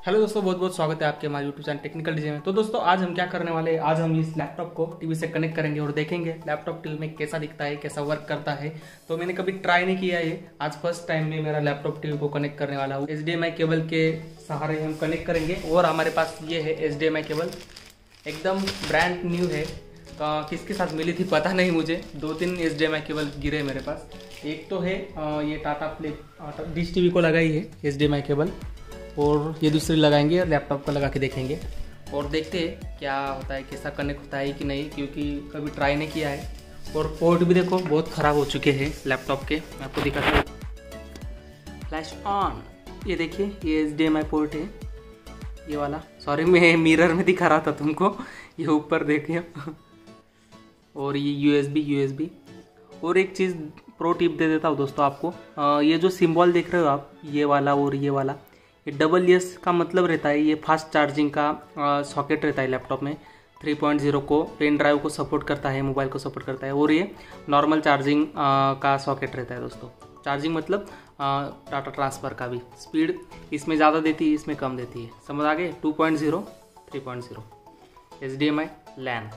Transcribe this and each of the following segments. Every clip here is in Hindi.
हेलो दोस्तों, बहुत बहुत स्वागत है आपके हमारे यूट्यूब चैनल टेक्निकल डीजे में। तो दोस्तों आज हम क्या करने वाले हैं, आज हम इस लैपटॉप को टीवी से कनेक्ट करेंगे और देखेंगे लैपटॉप टीवी में कैसा दिखता है, कैसा वर्क करता है। तो मैंने कभी ट्राई नहीं किया है, आज फर्स्ट टाइम में मेरा लैपटॉप टीवी को कनेक्ट करने वाला हूँ। HDMI केबल के सहारे हम कनेक्ट करेंगे और हमारे पास ये है HDMI केबल, एकदम ब्रांड न्यू है। किसके साथ मिली थी पता नहीं मुझे, 2-3 HDMI केबल गिरे मेरे पास। एक तो है ये टाटा प्ले डिश टीवी को लगाई है HDMI केबल, और ये दूसरी लगाएंगे और लैपटॉप को लगा के देखेंगे और देखते हैं क्या होता है, कैसा कनेक्ट होता है कि नहीं, क्योंकि कभी ट्राई नहीं किया है। और पोर्ट भी देखो बहुत ख़राब हो चुके हैं लैपटॉप के, मैं आपको दिखाता हूँ। फ्लैश ऑन, ये देखिए ये HDMI पोर्ट है ये वाला। सॉरी मैं मिरर में दिखा रहा था तुमको, ये ऊपर देखिए। और ये USB। और एक चीज़ प्रो टिप दे देता हूँ दोस्तों आपको, ये जो सिंबल देख रहे हो आप, ये वाला और ये वाला, ये डबल का मतलब रहता है ये फास्ट चार्जिंग का सॉकेट रहता है लैपटॉप में। 3.0 को पेन ड्राइव को सपोर्ट करता है, मोबाइल को सपोर्ट करता है। और ये नॉर्मल चार्जिंग का सॉकेट रहता है दोस्तों। चार्जिंग मतलब डाटा ट्रांसफ़र का भी स्पीड इसमें ज़्यादा देती है, इसमें कम देती है। समझ आ गए? 2.0 3.0 HDMI LAN।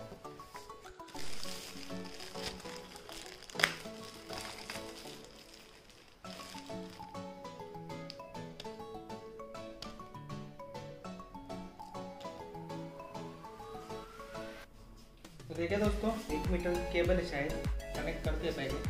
तो देखिए दोस्तों, 1 मीटर केबल है, शायद कनेक्ट करते हैं पहले।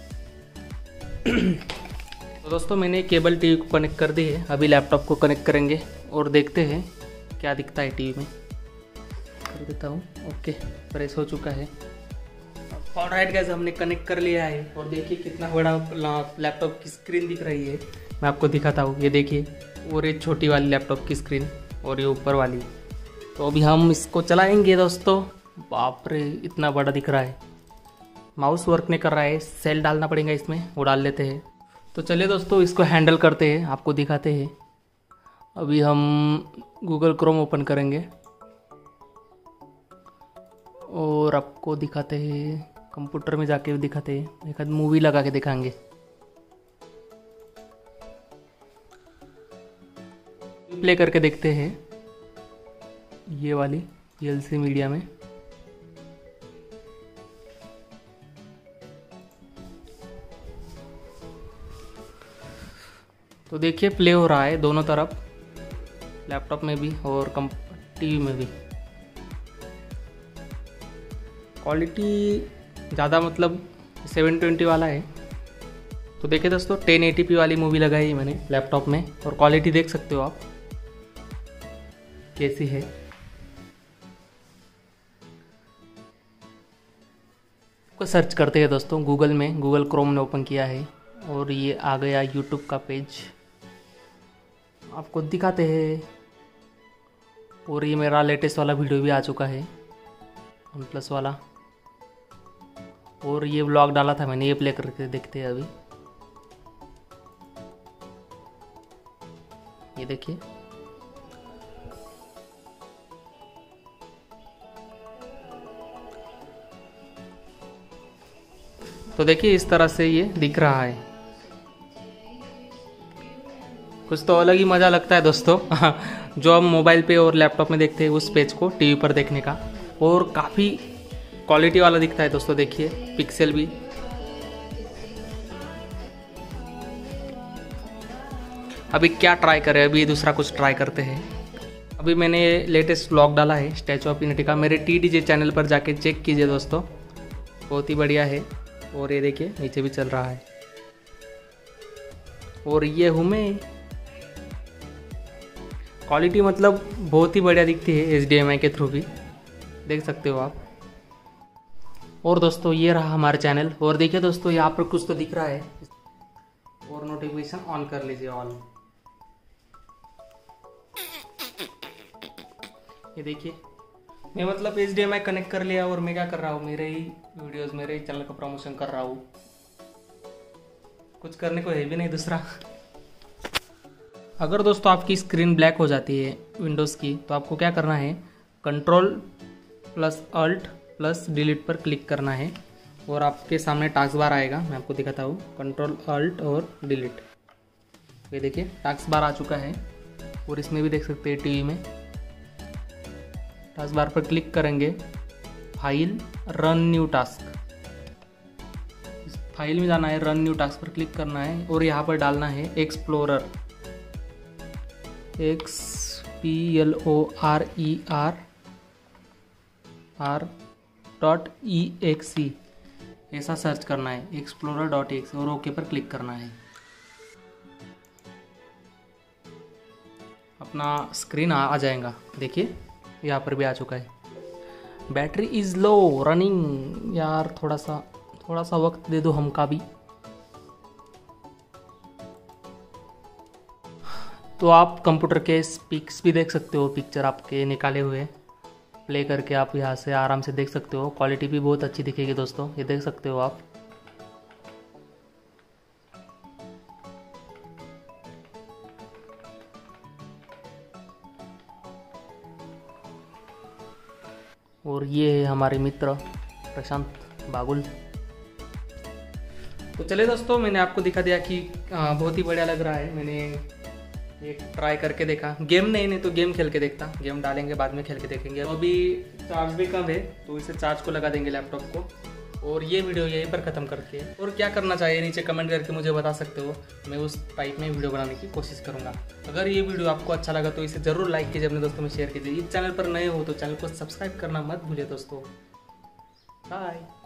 तो दोस्तों मैंने केबल टीवी को कनेक्ट कर दी है, अभी लैपटॉप को कनेक्ट करेंगे और देखते हैं क्या दिखता है टीवी में। कर देता हूँ, ओके प्रेस हो चुका है। ऑलराइट गाइस, हमने कनेक्ट कर लिया है और देखिए कितना बड़ा लैपटॉप की स्क्रीन दिख रही है। मैं आपको दिखाता हूँ, ये देखिए, और ये छोटी वाली लैपटॉप की स्क्रीन और ये ऊपर वाली। तो अभी हम इसको चलाएंगे दोस्तों। बाप रे, इतना बड़ा दिख रहा है। माउस वर्क नहीं कर रहा है, सेल डालना पड़ेगा इसमें, वो डाल लेते हैं। तो चलिए दोस्तों इसको हैंडल करते हैं, आपको दिखाते हैं। अभी हम गूगल क्रोम ओपन करेंगे और आपको दिखाते हैं, कंप्यूटर में जाके दिखाते हैं, एक आध मूवी लगा के दिखाएंगे। प्ले करके देखते हैं ये वाली LC मीडिया में। तो देखिए प्ले हो रहा है दोनों तरफ, लैपटॉप में भी और टीवी में भी। क्वालिटी ज़्यादा मतलब 720 वाला है। तो देखिए दोस्तों 1080p वाली मूवी लगाई है मैंने लैपटॉप में, और क्वालिटी देख सकते हो आप कैसी है। को सर्च करते हैं दोस्तों गूगल में, गूगल क्रोम ने ओपन किया है और ये आ गया यूट्यूब का पेज, आपको दिखाते हैं। और ये मेरा लेटेस्ट वाला वीडियो भी आ चुका है, OnePlus वाला, और ये व्लॉग डाला था मैंने, ये प्ले करके देखते हैं अभी। ये देखिए, तो देखिए इस तरह से ये दिख रहा है। कुछ तो अलग ही मज़ा लगता है दोस्तों जो हम मोबाइल पे और लैपटॉप में देखते हैं उस पेज को टीवी पर देखने का। और काफ़ी क्वालिटी वाला दिखता है दोस्तों, देखिए पिक्सल भी। अभी क्या ट्राई करें, अभी दूसरा कुछ ट्राई करते हैं। अभी मैंने लेटेस्ट व्लॉग डाला है स्टैचू ऑफ यूनिटी का, मेरे TDJ चैनल पर जाके चेक कीजिए दोस्तों, बहुत ही बढ़िया है। और ये देखिए नीचे भी चल रहा है। और ये हूँ मैं, क्वालिटी मतलब बहुत ही बढ़िया दिखती है HDMI के थ्रू भी, देख सकते हो आप। और दोस्तों ये रहा हमारा चैनल। और देखिए दोस्तों यहाँ पर कुछ तो दिख रहा है, और नोटिफिकेशन ऑन कर लीजिए ऑल। ये देखिए मैं मतलब HDMI कनेक्ट कर लिया और मैं क्या कर रहा हूँ, मेरे ही वीडियोस, मेरे ही चैनल का प्रमोशन कर रहा हूँ। कुछ करने को है भी नहीं दूसरा। अगर दोस्तों आपकी स्क्रीन ब्लैक हो जाती है विंडोज़ की, तो आपको क्या करना है, Ctrl+Alt+Delete पर क्लिक करना है और आपके सामने टास्क बार आएगा। मैं आपको दिखाता हूँ, Ctrl Alt और डिलीट। ये देखिए टास्क बार आ चुका है। और इसमें भी देख सकते हैं टीवी में। टास्क बार पर क्लिक करेंगे, फाइल, रन न्यू टास्क। इस फाइल में जाना है, रन न्यू टास्क पर क्लिक करना है और यहाँ पर डालना है एक्सप्लोरर, explorer.exe ऐसा सर्च करना है, explorer.exe, और ओके पर क्लिक करना है। अपना स्क्रीन आ जाएगा, देखिए यहाँ पर भी आ चुका है। बैटरी इज़ लो रनिंग, यार थोड़ा सा वक्त दे दो हमका भी। तो आप कंप्यूटर के पिक्स भी देख सकते हो, पिक्चर आपके निकाले हुए प्ले करके आप यहाँ से आराम से देख सकते हो। क्वालिटी भी बहुत अच्छी दिखेगी दोस्तों, ये देख सकते हो आप। और ये है हमारे मित्र प्रशांत बागुल। तो चलिए दोस्तों, मैंने आपको दिखा दिया कि बहुत ही बढ़िया लग रहा है। मैंने ये ट्राई करके देखा, गेम नहीं तो गेम खेल के देखता। गेम डालेंगे बाद में, खेल के देखेंगे। तो अभी चार्ज भी कम है, तो इसे चार्ज को लगा देंगे लैपटॉप को, और ये वीडियो यहीं पर ख़त्म करके, और क्या करना चाहिए नीचे कमेंट करके मुझे बता सकते हो। मैं उस टाइप में वीडियो बनाने की कोशिश करूँगा। अगर ये वीडियो आपको अच्छा लगा तो इसे ज़रूर लाइक कीजिए, अपने दोस्तों में शेयर कीजिए। इस चैनल पर नए हो तो चैनल को सब्सक्राइब करना मत भूलिए दोस्तों। बाय।